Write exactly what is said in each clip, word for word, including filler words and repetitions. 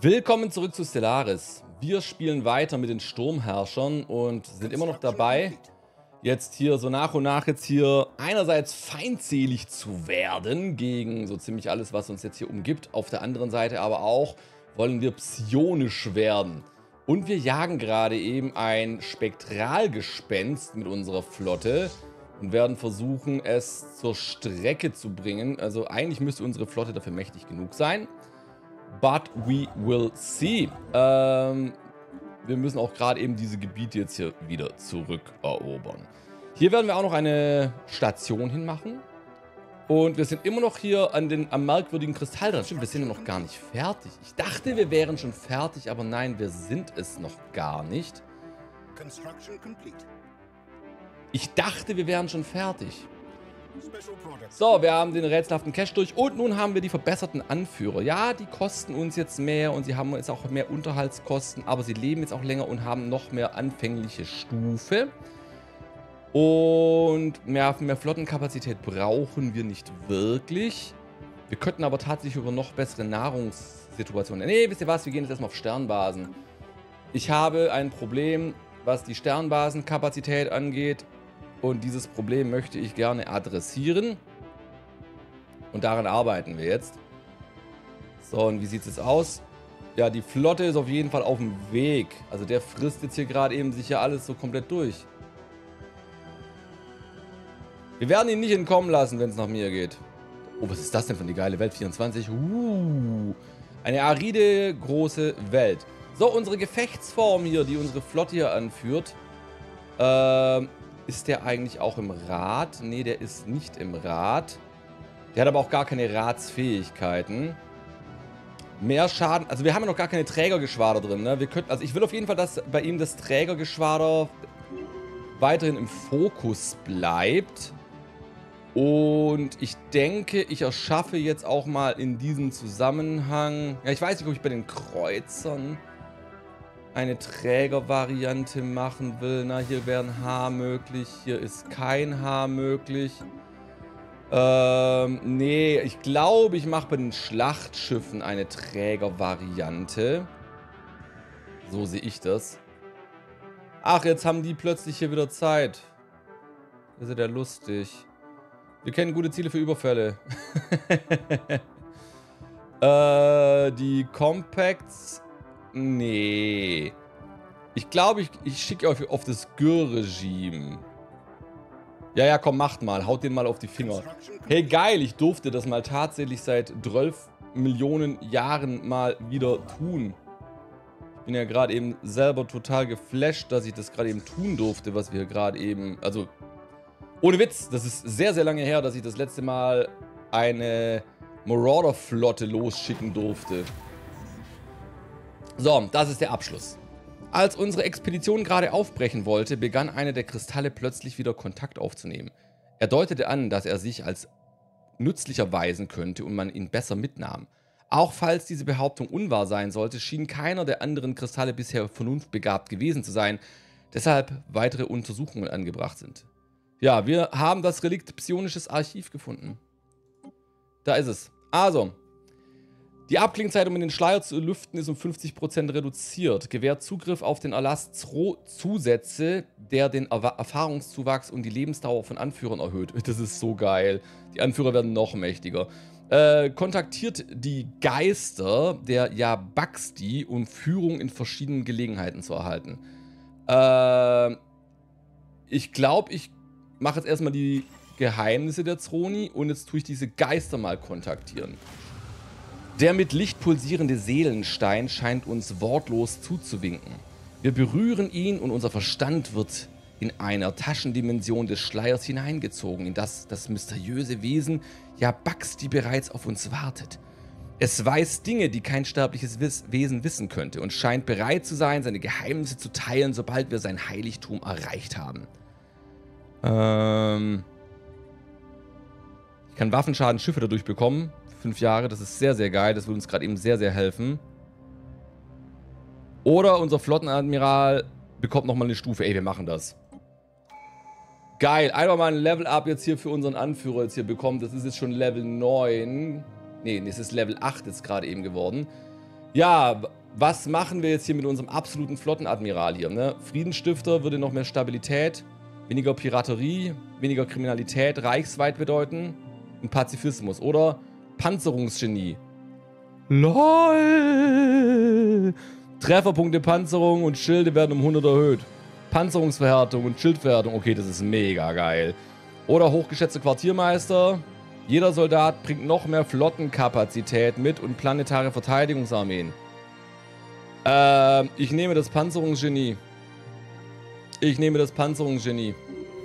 Willkommen zurück zu Stellaris. Wir spielen weiter mit den Sturmherrschern und sind immer noch dabei, jetzt hier so nach und nach jetzt hier einerseits feindselig zu werden gegen so ziemlich alles, was uns jetzt hier umgibt. Auf der anderen Seite aber auch wollen wir psionisch werden. Und wir jagen gerade eben ein Spektralgespenst mit unserer Flotte und werden versuchen, es zur Strecke zu bringen. Also eigentlich müsste unsere Flotte dafür mächtig genug sein. But we will see. Ähm, wir müssen auch gerade eben diese Gebiete jetzt hier wieder zurückerobern. Hier werden wir auch noch eine Station hinmachen. Und wir sind immer noch hier an den, am merkwürdigen Kristall dran. Stimmt, wir sind ja noch gar nicht fertig. Ich dachte, wir wären schon fertig, aber nein, wir sind es noch gar nicht. Ich dachte, wir wären schon fertig. So, wir haben den rätselhaften Cache durch und nun haben wir die verbesserten Anführer. Ja, die kosten uns jetzt mehr und sie haben jetzt auch mehr Unterhaltskosten, aber sie leben jetzt auch länger und haben noch mehr anfängliche Stufe. Und mehr, mehr Flottenkapazität brauchen wir nicht wirklich. Wir könnten aber tatsächlich über noch bessere Nahrungssituationen... Nee, wisst ihr was, wir gehen jetzt erstmal auf Sternbasen. Ich habe ein Problem, was die Sternbasenkapazität angeht. Und dieses Problem möchte ich gerne adressieren. Und daran arbeiten wir jetzt. So, und wie sieht es jetzt aus? Ja, die Flotte ist auf jeden Fall auf dem Weg. Also der frisst jetzt hier gerade eben sicher alles so komplett durch. Wir werden ihn nicht entkommen lassen, wenn es nach mir geht. Oh, was ist das denn für eine geile Welt? vierundzwanzig. Uh, eine aride große Welt. So, unsere Gefechtsform hier, die unsere Flotte hier anführt. Ähm... Ist der eigentlich auch im Rad? Ne, der ist nicht im Rad. Der hat aber auch gar keine Ratsfähigkeiten. Mehr Schaden. Also wir haben ja noch gar keine Trägergeschwader drin, ne? Wir könnten, also ich will auf jeden Fall, dass bei ihm das Trägergeschwader weiterhin im Fokus bleibt. Und ich denke, ich erschaffe jetzt auch mal in diesem Zusammenhang... Ja, ich weiß nicht, ob ich bei den Kreuzern eine Trägervariante machen will. Na, hier wäre ein Haar möglich. Hier ist kein Haar möglich. Ähm, nee, ich glaube, ich mache bei den Schlachtschiffen eine Trägervariante. So sehe ich das. Ach, jetzt haben die plötzlich hier wieder Zeit. Das ist ja lustig. Wir kennen gute Ziele für Überfälle. äh, die Compacts... Nee. Ich glaube, ich, ich schicke euch auf das Gür-Regime. Ja, ja, komm, macht mal. Haut den mal auf die Finger. Hey, geil, ich durfte das mal tatsächlich seit zwölf Millionen Jahren mal wieder tun. Ich bin ja gerade eben selber total geflasht, dass ich das gerade eben tun durfte, was wir gerade eben... Also, ohne Witz, das ist sehr, sehr lange her, dass ich das letzte Mal eine Marauder-Flotte losschicken durfte. So, das ist der Abschluss. Als unsere Expedition gerade aufbrechen wollte, begann einer der Kristalle plötzlich wieder Kontakt aufzunehmen. Er deutete an, dass er sich als nützlich erweisen könnte und man ihn besser mitnahm. Auch falls diese Behauptung unwahr sein sollte, schien keiner der anderen Kristalle bisher vernunftbegabt gewesen zu sein, deshalb weitere Untersuchungen angebracht sind. Ja, wir haben das Relikt Psionisches Archiv gefunden. Da ist es. Also... Die Abklingzeit, um in den Schleier zu lüften, ist um fünfzig Prozent reduziert. Gewährt Zugriff auf den Erlass Zusätze, der den er Erfahrungszuwachs und die Lebensdauer von Anführern erhöht. Das ist so geil. Die Anführer werden noch mächtiger. Äh, kontaktiert die Geister der Yabaxti, um Führung in verschiedenen Gelegenheiten zu erhalten. Äh, ich glaube, ich mache jetzt erstmal die Geheimnisse der Zroni und jetzt tue ich diese Geister mal kontaktieren. Der mit Licht pulsierende Seelenstein scheint uns wortlos zuzuwinken. Wir berühren ihn und unser Verstand wird in einer Taschendimension des Schleiers hineingezogen, in das das mysteriöse Wesen Yabaxti bereits auf uns wartet. Es weiß Dinge, die kein sterbliches Wesen wissen könnte und scheint bereit zu sein, seine Geheimnisse zu teilen, sobald wir sein Heiligtum erreicht haben. Ähm... Ich kann Waffenschaden Schiffe dadurch bekommen. Fünf Jahre, das ist sehr, sehr geil. Das würde uns gerade eben sehr, sehr helfen. Oder unser Flottenadmiral bekommt nochmal eine Stufe. Ey, wir machen das. Geil. Einmal mal ein Level-Up jetzt hier für unseren Anführer jetzt hier bekommen. Das ist jetzt schon Level neun. Nee, es ist Level acht jetzt gerade eben geworden. Ja, was machen wir jetzt hier mit unserem absoluten Flottenadmiral hier? Ne? Friedensstifter würde noch mehr Stabilität, weniger Piraterie, weniger Kriminalität, reichsweit bedeuten und Pazifismus. Oder Panzerungsgenie. LOL! Trefferpunkte, Panzerung und Schilde werden um hundert erhöht. Panzerungsverhärtung und Schildverhärtung. Okay, das ist mega geil. Oder hochgeschätzte Quartiermeister. Jeder Soldat bringt noch mehr Flottenkapazität mit und planetare Verteidigungsarmeen. Ähm, ich nehme das Panzerungsgenie. Ich nehme das Panzerungsgenie.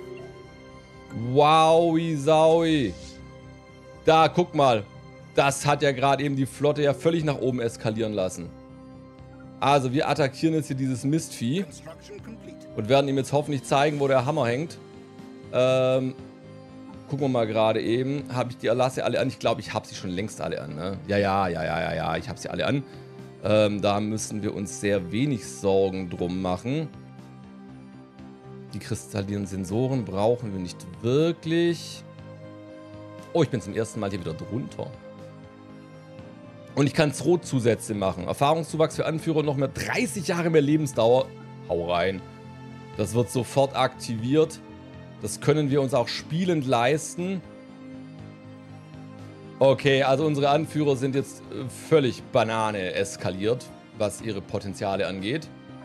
Wowi saui. Da, guck mal. Das hat ja gerade eben die Flotte ja völlig nach oben eskalieren lassen. Also, wir attackieren jetzt hier dieses Mistvieh. Und werden ihm jetzt hoffentlich zeigen, wo der Hammer hängt. Ähm, gucken wir mal gerade eben. Habe ich die Erlasse alle an? Ich glaube, ich habe sie schon längst alle an, ne? Ja, ja, ja, ja, ja, ja. Ich habe sie alle an. Ähm, da müssen wir uns sehr wenig Sorgen drum machen. Die kristallinen Sensoren brauchen wir nicht wirklich. Oh, ich bin zum ersten Mal hier wieder drunter. Und ich kann Rotzusätze machen. Erfahrungszuwachs für Anführer und noch mehr dreißig Jahre mehr Lebensdauer. Hau rein. Das wird sofort aktiviert. Das können wir uns auch spielend leisten. Okay, also unsere Anführer sind jetzt völlig Banane eskaliert, was ihre Potenziale angeht.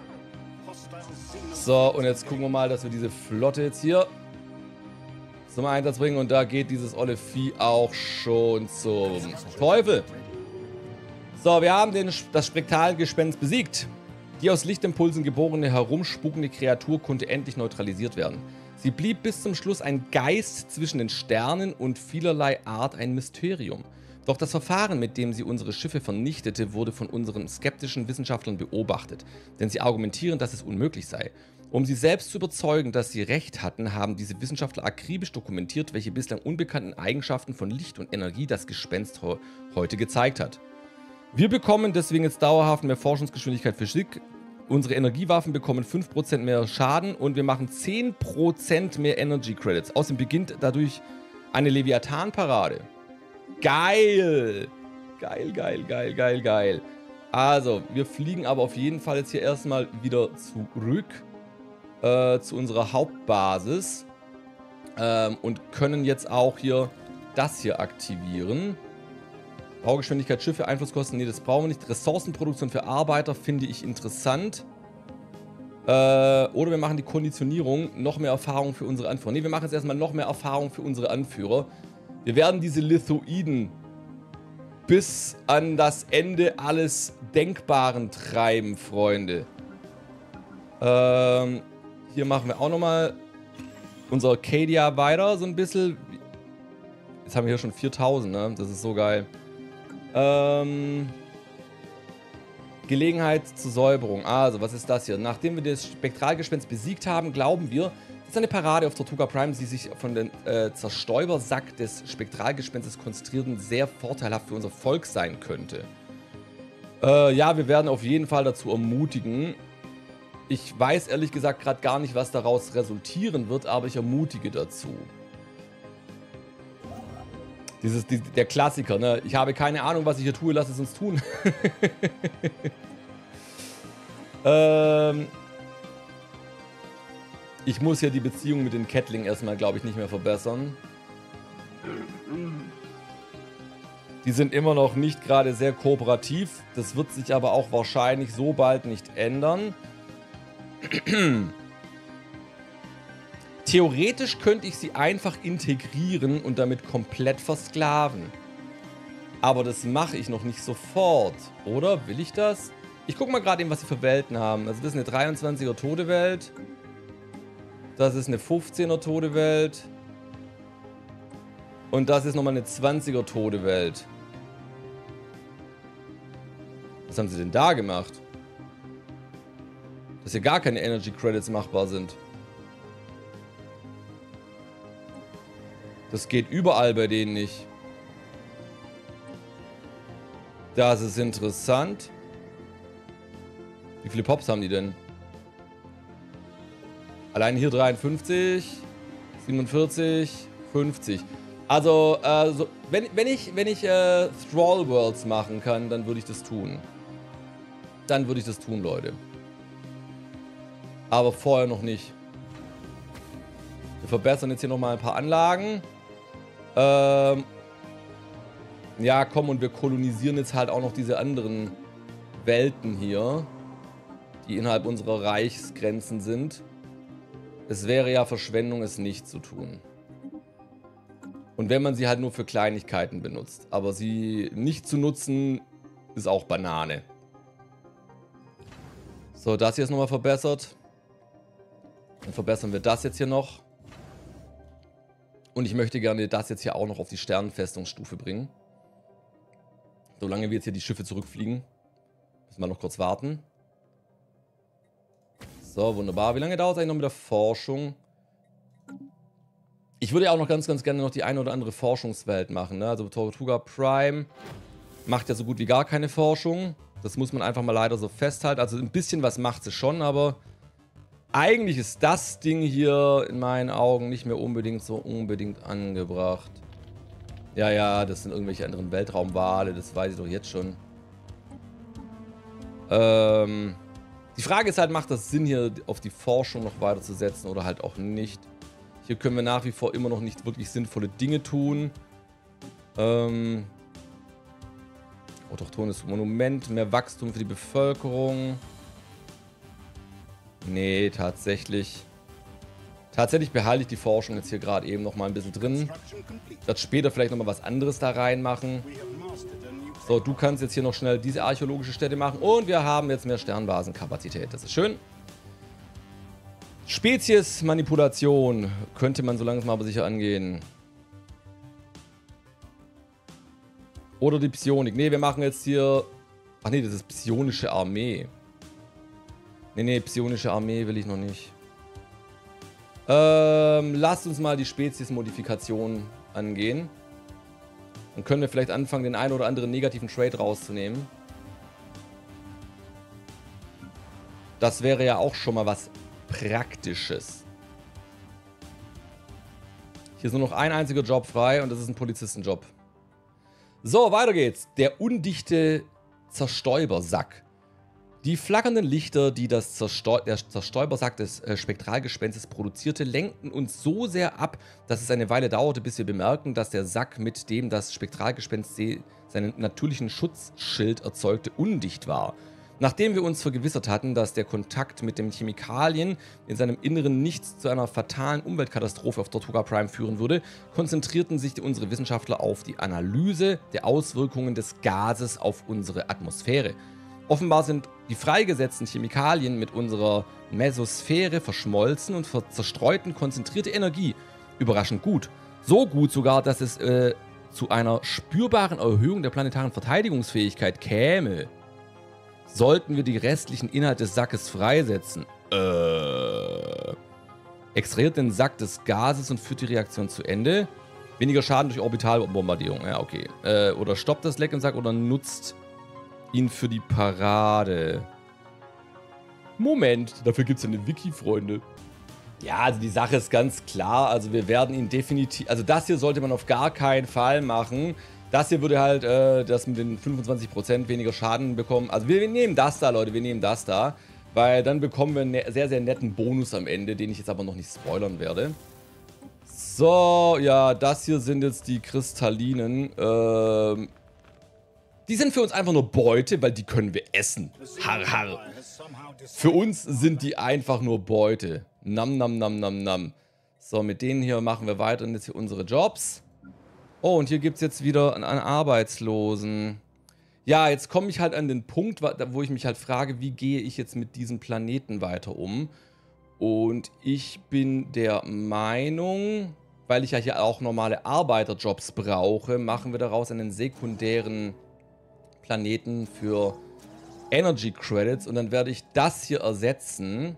So, und jetzt gucken wir mal, dass wir diese Flotte jetzt hier zum Einsatz bringen. Und da geht dieses olle Vieh auch schon zum Teufel. So, wir haben den, das Spektralgespenst besiegt. Die aus Lichtimpulsen geborene, herumspukende Kreatur konnte endlich neutralisiert werden. Sie blieb bis zum Schluss ein Geist zwischen den Sternen und vielerlei Art ein Mysterium. Doch das Verfahren, mit dem sie unsere Schiffe vernichtete, wurde von unseren skeptischen Wissenschaftlern beobachtet, denn sie argumentieren, dass es unmöglich sei. Um sie selbst zu überzeugen, dass sie recht hatten, haben diese Wissenschaftler akribisch dokumentiert, welche bislang unbekannten Eigenschaften von Licht und Energie das Gespenst heute gezeigt hat. Wir bekommen deswegen jetzt dauerhaft mehr Forschungsgeschwindigkeit für Schick. Unsere Energiewaffen bekommen fünf Prozent mehr Schaden und wir machen zehn Prozent mehr Energy Credits. Außerdem beginnt dadurch eine Leviathan-Parade. Geil! Geil, geil, geil, geil, geil. Also, wir fliegen aber auf jeden Fall jetzt hier erstmal wieder zurück äh, zu unserer Hauptbasis ähm, und können jetzt auch hier das hier aktivieren. Baugeschwindigkeit, Schiffe, Einflusskosten, nee, das brauchen wir nicht. Ressourcenproduktion für Arbeiter finde ich interessant. Äh, oder wir machen die Konditionierung, noch mehr Erfahrung für unsere Anführer. Ne, wir machen jetzt erstmal noch mehr Erfahrung für unsere Anführer. Wir werden diese Lithoiden bis an das Ende alles Denkbaren treiben, Freunde. Ähm, hier machen wir auch nochmal unser Arcadia weiter, so ein bisschen. Jetzt haben wir hier schon viertausend, ne? Das ist so geil. Ähm, Gelegenheit zur Säuberung. Also, was ist das hier? Nachdem wir das Spektralgespenst besiegt haben, glauben wir, dass eine Parade auf Tortuga Prime, die sich von dem äh, Zerstäubersack des Spektralgespenstes konzentrierten, sehr vorteilhaft für unser Volk sein könnte. Äh, ja, wir werden auf jeden Fall dazu ermutigen. Ich weiß ehrlich gesagt gerade gar nicht, was daraus resultieren wird, aber ich ermutige dazu. Dieses, die, der Klassiker, ne? Ich habe keine Ahnung, was ich hier tue, lass es uns tun. ähm, ich muss ja die Beziehung mit den Kettlingen erstmal, glaube ich, nicht mehr verbessern. Die sind immer noch nicht gerade sehr kooperativ. Das wird sich aber auch wahrscheinlich so bald nicht ändern. Theoretisch könnte ich sie einfach integrieren und damit komplett versklaven. Aber das mache ich noch nicht sofort. Oder? Will ich das? Ich gucke mal gerade eben, was sie für Welten haben. Also das ist eine dreiundzwanziger Todewelt. Das ist eine fünfzehner Todewelt. Und das ist nochmal eine zwanziger Todewelt. Was haben sie denn da gemacht? Dass hier gar keine Energy Credits machbar sind. Das geht überall bei denen nicht. Das ist interessant. Wie viele Pops haben die denn? Allein hier dreiundfünfzig, siebenundvierzig, fünfzig. Also, äh, so, wenn, wenn ich, wenn ich äh, Thrall Worlds machen kann, dann würde ich das tun. dann würde ich das tun, Leute. Aber vorher noch nicht. Wir verbessern jetzt hier nochmal ein paar Anlagen. Ähm... Ja, komm, und wir kolonisieren jetzt halt auch noch diese anderen Welten hier, die innerhalb unserer Reichsgrenzen sind. Es wäre ja Verschwendung, es nicht zu tun. Und wenn man sie halt nur für Kleinigkeiten benutzt. Aber sie nicht zu nutzen, ist auch Banane. So, das hier ist nochmal verbessert. Dann verbessern wir das jetzt hier noch. Und ich möchte gerne das jetzt hier auch noch auf die Sternenfestungsstufe bringen. Solange wir jetzt hier die Schiffe zurückfliegen. Müssen wir noch kurz warten. So, wunderbar. Wie lange dauert es eigentlich noch mit der Forschung? Ich würde ja auch noch ganz, ganz gerne noch die eine oder andere Forschungswelt machen. Ne? Also Tortuga Prime macht ja so gut wie gar keine Forschung. Das muss man einfach mal leider so festhalten. Also ein bisschen was macht sie schon, aber eigentlich ist das Ding hier in meinen Augen nicht mehr unbedingt so unbedingt angebracht. Ja, ja, das sind irgendwelche anderen Weltraumwale, das weiß ich doch jetzt schon. Ähm, die Frage ist halt, macht das Sinn, hier auf die Forschung noch weiterzusetzen oder halt auch nicht? Hier können wir nach wie vor immer noch nicht wirklich sinnvolle Dinge tun. Ähm, autochthones Monument, mehr Wachstum für die Bevölkerung. Nee, tatsächlich. Tatsächlich behalte ich die Forschung jetzt hier gerade eben noch mal ein bisschen drin. Werde später vielleicht noch mal was anderes da reinmachen. So, du kannst jetzt hier noch schnell diese archäologische Stätte machen. Und wir haben jetzt mehr Sternbasenkapazität. Das ist schön. Speziesmanipulation könnte man so langsam aber sicher angehen. Oder die Psionik. Ne, wir machen jetzt hier... Ach nee, das ist psionische Armee. Ne, ne, psionische Armee will ich noch nicht. Ähm, lasst uns mal die Speziesmodifikation angehen. Dann können wir vielleicht anfangen, den einen oder anderen negativen Trade rauszunehmen. Das wäre ja auch schon mal was Praktisches. Hier ist nur noch ein einziger Job frei und das ist ein Polizistenjob. So, weiter geht's. Der undichte Zerstäubersack. Die flackernden Lichter, die das Zerstäu der Zerstäubersack des äh, Spektralgespenstes produzierte, lenkten uns so sehr ab, dass es eine Weile dauerte, bis wir bemerkten, dass der Sack, mit dem das Spektralgespenst seinen natürlichen Schutzschild erzeugte, undicht war. Nachdem wir uns vergewissert hatten, dass der Kontakt mit den Chemikalien in seinem Inneren nicht zu einer fatalen Umweltkatastrophe auf Tortuga Prime führen würde, konzentrierten sich unsere Wissenschaftler auf die Analyse der Auswirkungen des Gases auf unsere Atmosphäre. Offenbar sind die freigesetzten Chemikalien mit unserer Mesosphäre verschmolzen und zerstreuten konzentrierte Energie überraschend gut. So gut sogar, dass es äh, zu einer spürbaren Erhöhung der planetaren Verteidigungsfähigkeit käme. Sollten wir die restlichen Inhalte des Sackes freisetzen? Äh. Extrahiert den Sack des Gases und führt die Reaktion zu Ende. Weniger Schaden durch Orbitalbombardierung. Ja, okay. Äh, oder stoppt das Leck im Sack oder nutzt ihn für die Parade. Moment, dafür gibt es eine Wiki, Freunde. Ja, also die Sache ist ganz klar. Also wir werden ihn definitiv... Also das hier sollte man auf gar keinen Fall machen. Das hier würde halt äh, das mit den fünfundzwanzig Prozent weniger Schaden bekommen. Also wir, wir nehmen das da, Leute. Wir nehmen das da. Weil dann bekommen wir einen sehr, sehr netten Bonus am Ende, den ich jetzt aber noch nicht spoilern werde. So, ja, das hier sind jetzt die Kristallinen. Ähm... Die sind für uns einfach nur Beute, weil die können wir essen. Har, har. Für uns sind die einfach nur Beute. Nam, nam, nam, nam, nam. So, mit denen hier machen wir weiter jetzt hier unsere Jobs. Oh, und hier gibt es jetzt wieder einen Arbeitslosen. Ja, jetzt komme ich halt an den Punkt, wo ich mich halt frage, wie gehe ich jetzt mit diesem Planeten weiter um? Und ich bin der Meinung, weil ich ja hier auch normale Arbeiterjobs brauche, machen wir daraus einen sekundären Planeten für Energy Credits und dann werde ich das hier ersetzen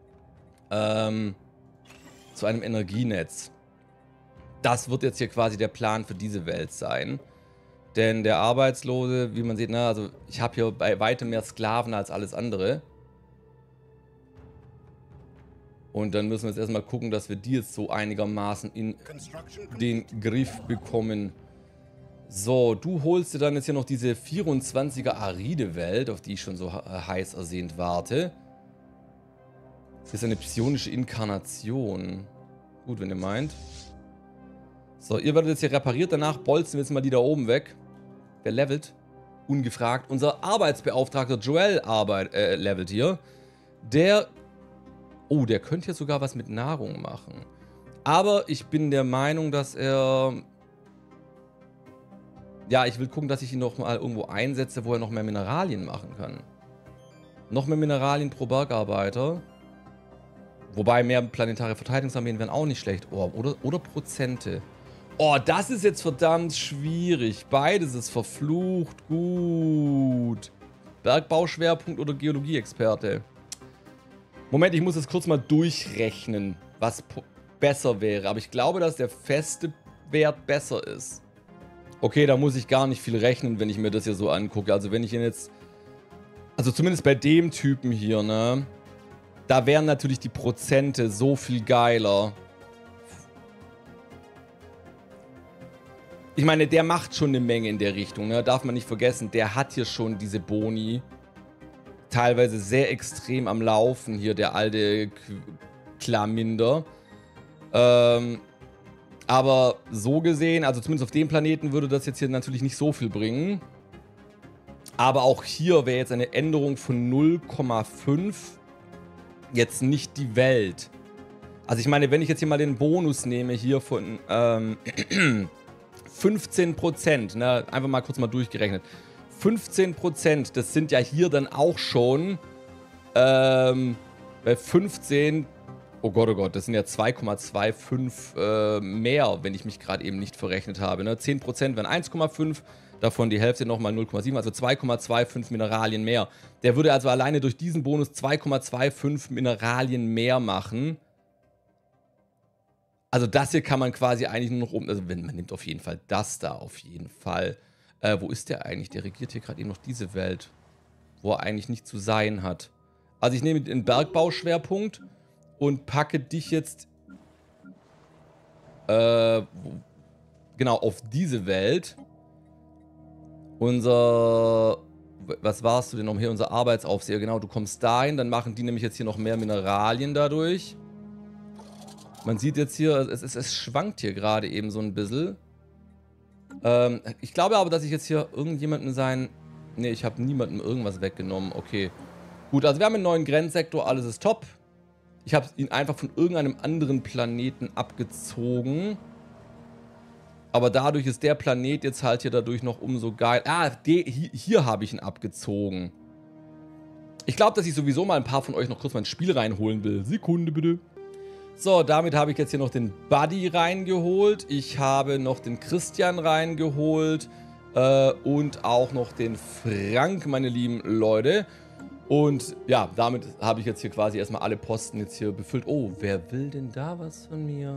ähm, zu einem Energienetz. Das wird jetzt hier quasi der Plan für diese Welt sein. Denn der Arbeitslose, wie man sieht, na, also ich habe hier bei weitem mehr Sklaven als alles andere. Und dann müssen wir jetzt erstmal gucken, dass wir die jetzt so einigermaßen in den Griff bekommen. So, du holst dir dann jetzt hier noch diese vierundzwanziger Aride-Welt, auf die ich schon so heiß ersehnt warte. Das ist eine psionische Inkarnation. Gut, wenn ihr meint. So, ihr werdet jetzt hier repariert. Danach bolzen wir jetzt mal die da oben weg. Wer levelt? Ungefragt. Unser Arbeitsbeauftragter Joel arbeit, äh, levelt hier. Der... Oh, der könnte hier sogar was mit Nahrung machen. Aber ich bin der Meinung, dass er... Ja, ich will gucken, dass ich ihn noch mal irgendwo einsetze, wo er noch mehr Mineralien machen kann. Noch mehr Mineralien pro Bergarbeiter. Wobei mehr planetare Verteidigungsarmeen wären auch nicht schlecht. Oh, oder, oder Prozente. Oh, das ist jetzt verdammt schwierig. Beides ist verflucht gut. Bergbauschwerpunkt oder Geologieexperte? Moment, ich muss das kurz mal durchrechnen, was besser wäre. Aber ich glaube, dass der feste Wert besser ist. Okay, da muss ich gar nicht viel rechnen, wenn ich mir das hier so angucke. Also wenn ich ihn jetzt... Also zumindest bei dem Typen hier, ne? Da wären natürlich die Prozente so viel geiler. Ich meine, der macht schon eine Menge in der Richtung, ne? Darf man nicht vergessen. Der hat hier schon diese Boni. Teilweise sehr extrem am Laufen hier, der alte Klaminder. Ähm... Aber so gesehen, also zumindest auf dem Planeten würde das jetzt hier natürlich nicht so viel bringen. Aber auch hier wäre jetzt eine Änderung von null Komma fünf jetzt nicht die Welt. Also ich meine, wenn ich jetzt hier mal den Bonus nehme hier von ähm, fünfzehn Prozent, ne, einfach mal kurz mal durchgerechnet. fünfzehn Prozent, das sind ja hier dann auch schon ähm, bei fünfzehn... Oh Gott, oh Gott, das sind ja zwei Komma fünfundzwanzig äh, mehr, wenn ich mich gerade eben nicht verrechnet habe. Ne? zehn Prozent wären eins Komma fünf, davon die Hälfte nochmal null Komma sieben, also zwei Komma fünfundzwanzig Mineralien mehr. Der würde also alleine durch diesen Bonus zwei Komma fünfundzwanzig Mineralien mehr machen. Also das hier kann man quasi eigentlich nur noch um... Also wenn, man nimmt auf jeden Fall das da, auf jeden Fall. Äh, wo ist der eigentlich? Der regiert hier gerade eben noch diese Welt, wo er eigentlich nicht zu sein hat. Also ich nehme den Bergbauschwerpunkt und packe dich jetzt äh, genau auf diese Welt. Unser, was warst du denn noch hier? Unser Arbeitsaufseher, genau, du kommst dahin, dann machen die nämlich jetzt hier noch mehr Mineralien dadurch. Man sieht jetzt hier, es, es, es schwankt hier gerade eben so ein bisschen. Ähm, ich glaube aber, dass ich jetzt hier irgendjemanden sein... Ne, ich habe niemandem irgendwas weggenommen, okay. Gut, also wir haben einen neuen Grenzsektor, alles ist top. Ich habe ihn einfach von irgendeinem anderen Planeten abgezogen. Aber dadurch ist der Planet jetzt halt hier dadurch noch umso geil. Ah, de, hier, hier habe ich ihn abgezogen. Ich glaube, dass ich sowieso mal ein paar von euch noch kurz mal ins Spiel reinholen will. Sekunde bitte. So, damit habe ich jetzt hier noch den Buddy reingeholt. Ich habe noch den Christian reingeholt. Äh, und auch noch den Frank, meine lieben Leute. Und ja, damit habe ich jetzt hier quasi erstmal alle Posten jetzt hier befüllt. Oh, wer will denn da was von mir?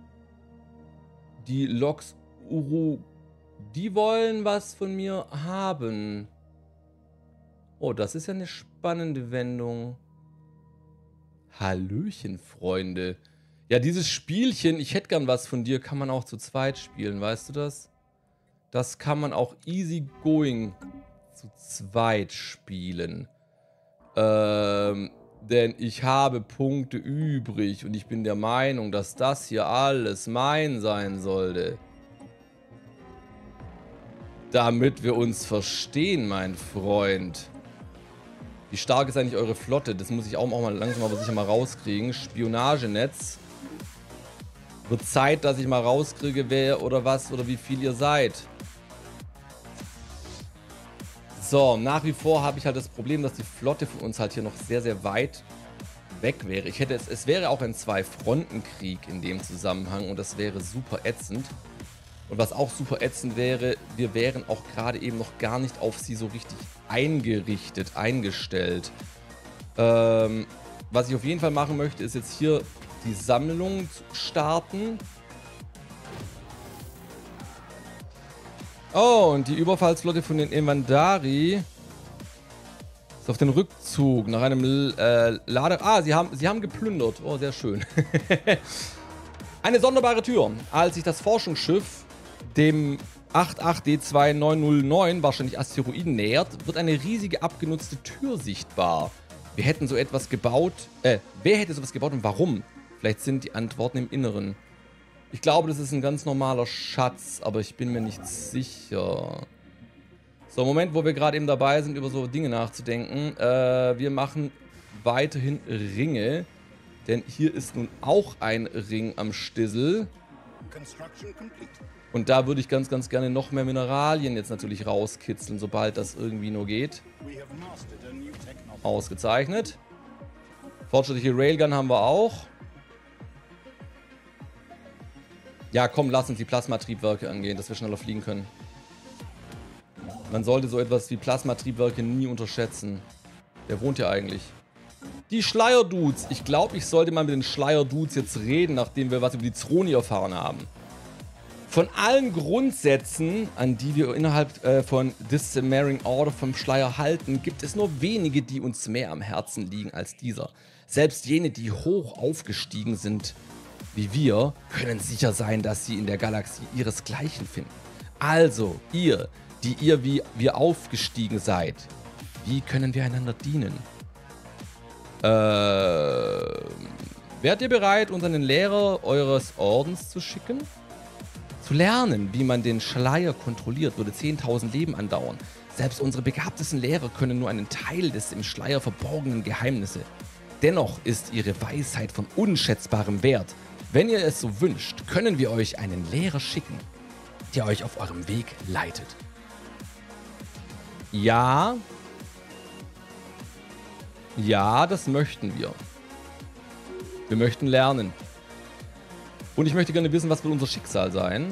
Die Loks Uru, die wollen was von mir haben. Oh, das ist ja eine spannende Wendung. Hallöchen, Freunde. Ja, dieses Spielchen, ich hätte gern was von dir, kann man auch zu zweit spielen, weißt du das? Das kann man auch easy going zu zweit spielen. Ähm, denn ich habe Punkte übrig und ich bin der Meinung, dass das hier alles mein sein sollte. Damit wir uns verstehen, mein Freund. Wie stark ist eigentlich eure Flotte? Das muss ich auch mal langsam aber sicher mal rauskriegen. Spionagenetz. Wird Zeit, dass ich mal rauskriege, wer oder was oder wie viel ihr seid. So, nach wie vor habe ich halt das Problem, dass die Flotte von uns halt hier noch sehr, sehr weit weg wäre. Ich hätte es, es wäre auch ein Zwei-Fronten-Krieg in dem Zusammenhang und das wäre super ätzend. Und was auch super ätzend wäre, wir wären auch gerade eben noch gar nicht auf sie so richtig eingerichtet, eingestellt. Ähm, was ich auf jeden Fall machen möchte, ist jetzt hier die Sammlung starten. Oh, und die Überfallsflotte von den Evandari ist auf den Rückzug nach einem äh, Lader... Ah, sie haben, sie haben geplündert. Oh, sehr schön. Eine sonderbare Tür. Als ich das Forschungsschiff dem acht acht D zwei neun null neun, wahrscheinlich Asteroiden, nähert, wird eine riesige abgenutzte Tür sichtbar. Wir hätten so etwas gebaut. Äh, wer hätte sowas gebaut und warum? Vielleicht sind die Antworten im Inneren. Ich glaube, das ist ein ganz normaler Schatz, aber ich bin mir nicht sicher. So, Moment, wo wir gerade eben dabei sind, über so Dinge nachzudenken. Äh, wir machen weiterhin Ringe. Denn hier ist nun auch ein Ring am Stissel. Und da würde ich ganz, ganz gerne noch mehr Mineralien jetzt natürlich rauskitzeln, sobald das irgendwie nur geht. Ausgezeichnet. Fortschrittliche Railgun haben wir auch. Ja, komm, lass uns die Plasmatriebwerke angehen, dass wir schneller fliegen können. Man sollte so etwas wie Plasmatriebwerke nie unterschätzen. Wer wohnt hier eigentlich? Die Schleierdudes. Ich glaube, ich sollte mal mit den Schleierdudes jetzt reden, nachdem wir was über die Throni erfahren haben. Von allen Grundsätzen, an die wir innerhalb äh, von Discimmering Order vom Schleier halten, gibt es nur wenige, die uns mehr am Herzen liegen als dieser. Selbst jene, die hoch aufgestiegen sind, wie wir, können sicher sein, dass sie in der Galaxie ihresgleichen finden. Also, ihr, die ihr wie wir aufgestiegen seid, wie können wir einander dienen? Äh, wärt ihr bereit, uns einen Lehrer eures Ordens zu schicken? Zu lernen, wie man den Schleier kontrolliert, würde zehntausend Leben andauern. Selbst unsere begabtesten Lehrer können nur einen Teil des im Schleier verborgenen Geheimnisse. Dennoch ist ihre Weisheit von unschätzbarem Wert. Wenn ihr es so wünscht, können wir euch einen Lehrer schicken, der euch auf eurem Weg leitet. Ja. Ja, das möchten wir. Wir möchten lernen. Und ich möchte gerne wissen, was wird unser Schicksal sein.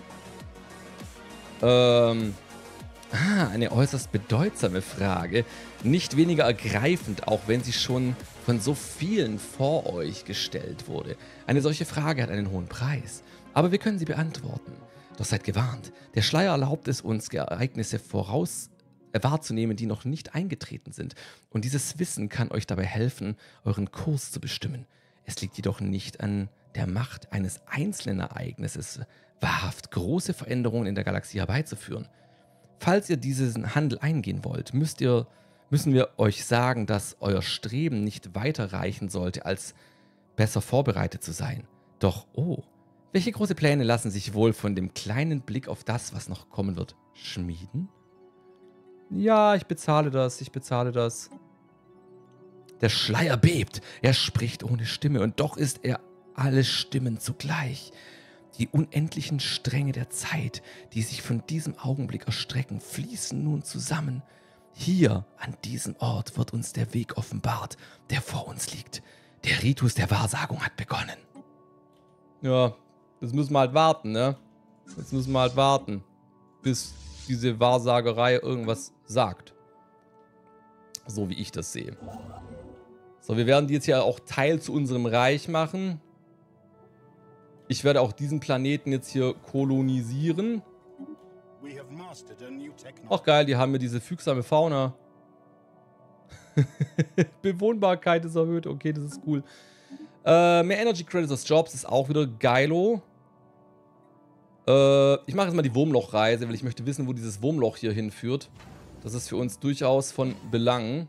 Ähm. Ah, eine äußerst bedeutsame Frage. Nicht weniger ergreifend, auch wenn sie schon von so vielen vor euch gestellt wurde. Eine solche Frage hat einen hohen Preis. Aber wir können sie beantworten. Doch seid gewarnt. Der Schleier erlaubt es uns, Ereignisse voraus wahrzunehmen, die noch nicht eingetreten sind. Und dieses Wissen kann euch dabei helfen, euren Kurs zu bestimmen. Es liegt jedoch nicht an der Macht eines einzelnen Ereignisses, wahrhaft große Veränderungen in der Galaxie herbeizuführen. Falls ihr diesen Handel eingehen wollt, müsst ihr, müssen wir euch sagen, dass euer Streben nicht weiter reichen sollte, als besser vorbereitet zu sein. Doch, oh, welche große Pläne lassen sich wohl von dem kleinen Blick auf das, was noch kommen wird, schmieden? Ja, ich bezahle das, ich bezahle das. Der Schleier bebt, er spricht ohne Stimme und doch ist er alle Stimmen zugleich. Die unendlichen Stränge der Zeit, die sich von diesem Augenblick erstrecken, fließen nun zusammen. Hier, an diesem Ort, wird uns der Weg offenbart, der vor uns liegt. Der Ritus der Wahrsagung hat begonnen. Ja, das müssen wir halt warten, ne? Jetzt müssen wir halt warten, bis diese Wahrsagerei irgendwas sagt. So wie ich das sehe. So, wir werden die jetzt ja auch Teil zu unserem Reich machen. Ich werde auch diesen Planeten jetzt hier kolonisieren. Ach geil, die haben mir diese fügsame Fauna. Bewohnbarkeit ist erhöht. Okay, das ist cool. Äh, mehr Energy Credits als Jobs ist auch wieder geilo. Äh, ich mache jetzt mal die Wurmlochreise, weil ich möchte wissen, wo dieses Wurmloch hier hinführt. Das ist für uns durchaus von Belang.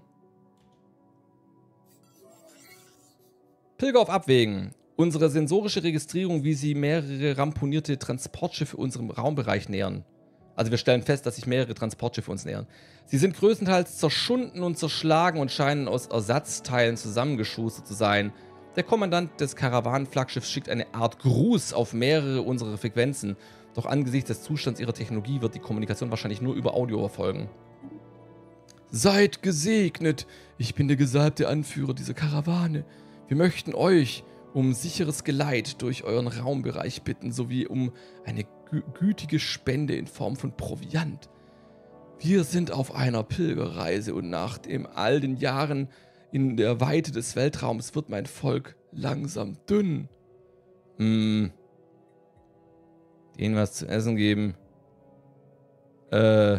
Pilger auf Abwägen. Unsere sensorische Registrierung, wie sie mehrere ramponierte Transportschiffe unserem Raumbereich nähern. Also wir stellen fest, dass sich mehrere Transportschiffe uns nähern. Sie sind größtenteils zerschunden und zerschlagen und scheinen aus Ersatzteilen zusammengeschustert zu sein. Der Kommandant des Karawanenflaggschiffs schickt eine Art Gruß auf mehrere unserer Frequenzen. Doch angesichts des Zustands ihrer Technologie wird die Kommunikation wahrscheinlich nur über Audio erfolgen. Seid gesegnet! Ich bin der gesalbte Anführer dieser Karawane. Wir möchten euch um sicheres Geleit durch euren Raumbereich bitten, sowie um eine gü gütige Spende in Form von Proviant. Wir sind auf einer Pilgerreise und nach dem all den Jahren in der Weite des Weltraums wird mein Volk langsam dünn. Hm. Denen was zu essen geben. Äh.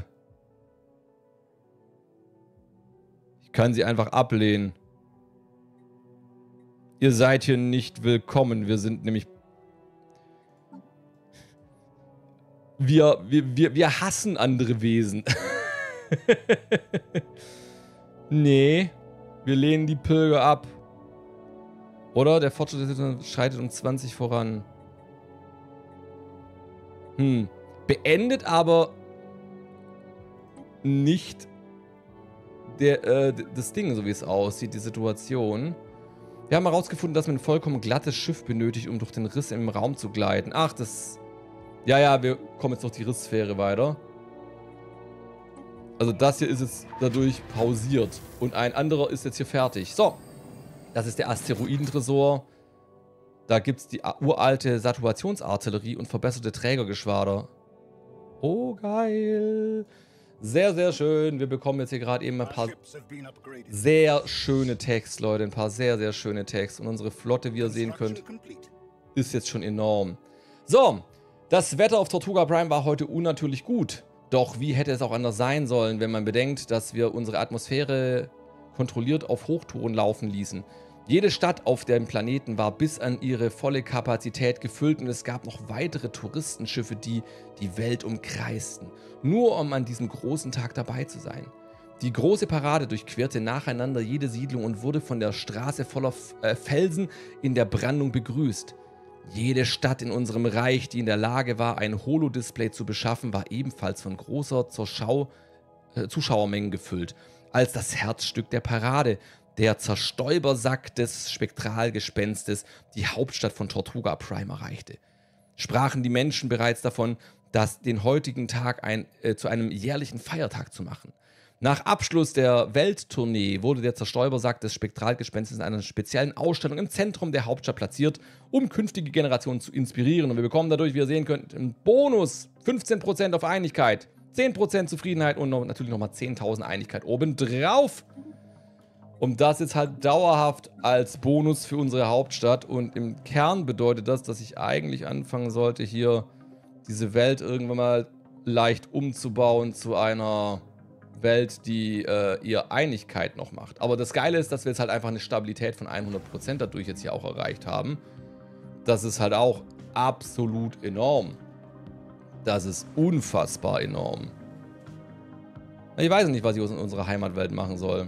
Ich kann sie einfach ablehnen. Ihr seid hier nicht willkommen. Wir sind nämlich... Wir, wir, wir, wir hassen andere Wesen. Nee, wir lehnen die Pilger ab. Oder? Der Fortschritt schreitet um zwanzig voran. Hm. Beendet aber nicht der, äh, das Ding, so wie es aussieht, die Situation. Wir haben herausgefunden, dass man ein vollkommen glattes Schiff benötigt, um durch den Riss im Raum zu gleiten. Ach, das... Ja, ja, wir kommen jetzt durch die Risssphäre weiter. Also das hier ist jetzt dadurch pausiert. Und ein anderer ist jetzt hier fertig. So. Das ist der Asteroidentresor. Da gibt es die uralte Saturationsartillerie und verbesserte Trägergeschwader. Oh, geil. Sehr, sehr schön. Wir bekommen jetzt hier gerade eben ein paar sehr schöne Tags, Leute. Ein paar sehr, sehr schöne Tags. Und unsere Flotte, wie ihr sehen könnt, ist jetzt schon enorm. So. Das Wetter auf Tortuga Prime war heute unnatürlich gut. Doch wie hätte es auch anders sein sollen, wenn man bedenkt, dass wir unsere Atmosphäre kontrolliert auf Hochtouren laufen ließen. Jede Stadt auf dem Planeten war bis an ihre volle Kapazität gefüllt und es gab noch weitere Touristenschiffe, die die Welt umkreisten. Nur um an diesem großen Tag dabei zu sein. Die große Parade durchquerte nacheinander jede Siedlung und wurde von der Straße voller äh, Felsen in der Brandung begrüßt. Jede Stadt in unserem Reich, die in der Lage war, ein Holodisplay zu beschaffen, war ebenfalls von großer zur Schau, äh, Zuschauermengen gefüllt. Als das Herzstück der Parade, der Zerstäubersack des Spektralgespenstes, die Hauptstadt von Tortuga Prime erreichte. Sprachen die Menschen bereits davon, dass den heutigen Tag ein, äh, zu einem jährlichen Feiertag zu machen. Nach Abschluss der Welttournee wurde der Zerstäubersack des Spektralgespenstes in einer speziellen Ausstellung im Zentrum der Hauptstadt platziert, um künftige Generationen zu inspirieren. Und wir bekommen dadurch, wie ihr sehen könnt, einen Bonus. fünfzehn Prozent auf Einigkeit, zehn Prozent Zufriedenheit und noch, natürlich nochmal zehntausend Einigkeit obendrauf. Und das jetzt halt dauerhaft als Bonus für unsere Hauptstadt. Und im Kern bedeutet das, dass ich eigentlich anfangen sollte, hier diese Welt irgendwann mal leicht umzubauen zu einer Welt, die äh, ihr Einigkeit noch macht. Aber das Geile ist, dass wir jetzt halt einfach eine Stabilität von hundert Prozent dadurch jetzt hier auch erreicht haben. Das ist halt auch absolut enorm. Das ist unfassbar enorm. Ich weiß nicht, was ich aus unserer Heimatwelt machen soll.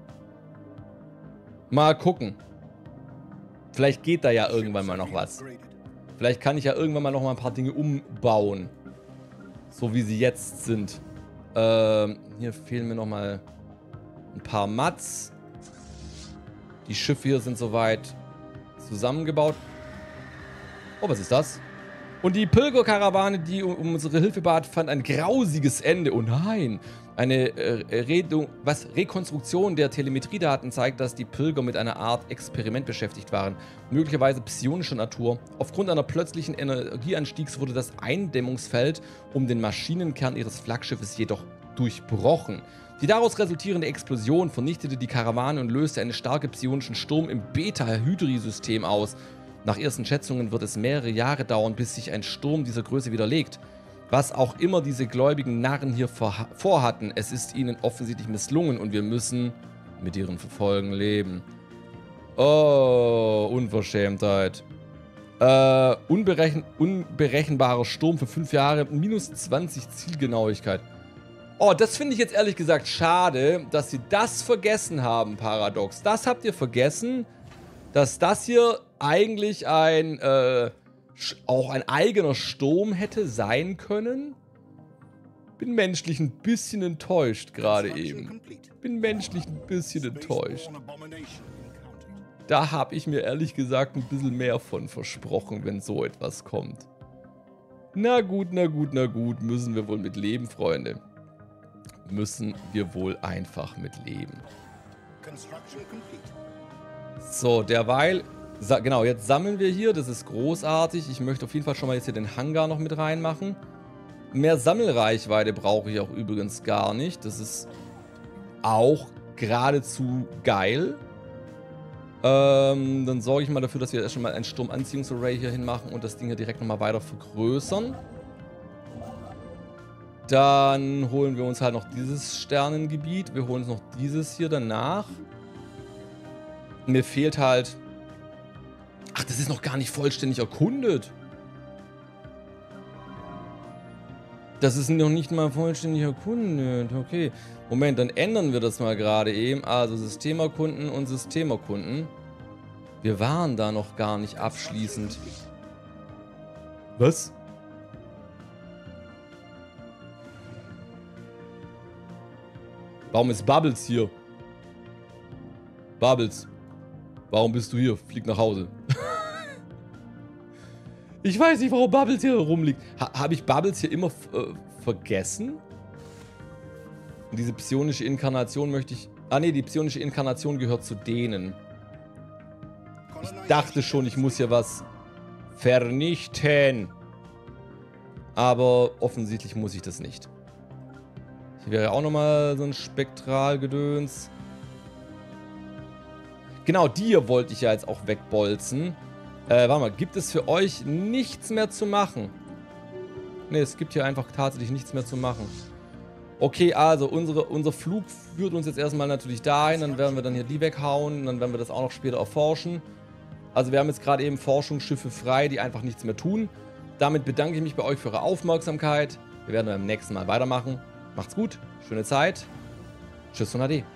Mal gucken. Vielleicht geht da ja irgendwann mal noch was. Vielleicht kann ich ja irgendwann mal noch mal ein paar Dinge umbauen. So wie sie jetzt sind. Ähm, hier fehlen mir noch mal ein paar Mats. Die Schiffe hier sind soweit zusammengebaut. Oh, was ist das? Und die Pilgerkarawane, die um unsere Hilfe bat, fand ein grausiges Ende. Oh nein! Eine äh, Redu was, Rekonstruktion der Telemetriedaten zeigt, dass die Pilger mit einer Art Experiment beschäftigt waren. Möglicherweise psionischer Natur. Aufgrund einer plötzlichen Energieanstiegs wurde das Eindämmungsfeld um den Maschinenkern ihres Flaggschiffes jedoch durchbrochen. Die daraus resultierende Explosion vernichtete die Karawane und löste einen starken psionischen Sturm im Beta-Hydri-System aus. Nach ersten Schätzungen wird es mehrere Jahre dauern, bis sich ein Sturm dieser Größe widerlegt. Was auch immer diese gläubigen Narren hier vorhatten, es ist ihnen offensichtlich misslungen und wir müssen mit ihren Verfolgen leben. Oh, Unverschämtheit. Äh, unberechen unberechenbarer Sturm für fünf Jahre, minus zwanzig Zielgenauigkeit. Oh, das finde ich jetzt ehrlich gesagt schade, dass sie das vergessen haben, Paradox. Das habt ihr vergessen, dass das hier eigentlich ein, äh, auch ein eigener Sturm hätte sein können. Bin menschlich ein bisschen enttäuscht gerade eben. Bin menschlich ein bisschen enttäuscht. Da habe ich mir ehrlich gesagt ein bisschen mehr von versprochen, wenn so etwas kommt. Na gut, na gut, na gut, müssen wir wohl mit leben, Freunde. Müssen wir wohl einfach mit leben. So, derweil, genau, jetzt sammeln wir hier, das ist großartig. Ich möchte auf jeden Fall schon mal jetzt hier den Hangar noch mit reinmachen. Mehr Sammelreichweite brauche ich auch übrigens gar nicht. Das ist auch geradezu geil. Ähm, dann sorge ich mal dafür, dass wir erst schon mal ein Sturmanziehungsarray hier hinmachen und das Ding hier direkt nochmal weiter vergrößern. Dann holen wir uns halt noch dieses Sternengebiet. Wir holen uns noch dieses hier danach. Mir fehlt halt... Ach, das ist noch gar nicht vollständig erkundet. Das ist noch nicht mal vollständig erkundet. Okay. Moment, dann ändern wir das mal gerade eben. Also Systemerkunden und Systemerkunden. Wir waren da noch gar nicht abschließend. Was? Warum ist Bubbles hier? Bubbles. Warum bist du hier? Flieg nach Hause. Ich weiß nicht, warum Bubbles hier rumliegt. Ha, habe ich Bubbles hier immer äh, vergessen? Und diese psionische Inkarnation möchte ich... Ah ne, die psionische Inkarnation gehört zu denen. Ich dachte schon, ich muss hier was vernichten. Aber offensichtlich muss ich das nicht. Hier wäre auch nochmal so ein Spektralgedöns. Genau, die hier wollte ich ja jetzt auch wegbolzen. Äh, warte mal, gibt es für euch nichts mehr zu machen? Ne, es gibt hier einfach tatsächlich nichts mehr zu machen. Okay, also unsere, unser Flug führt uns jetzt erstmal natürlich dahin. Dann werden wir dann hier die weghauen. Und dann werden wir das auch noch später erforschen. Also wir haben jetzt gerade eben Forschungsschiffe frei, die einfach nichts mehr tun. Damit bedanke ich mich bei euch für eure Aufmerksamkeit. Wir werden beim nächsten Mal weitermachen. Macht's gut, schöne Zeit. Tschüss von A D.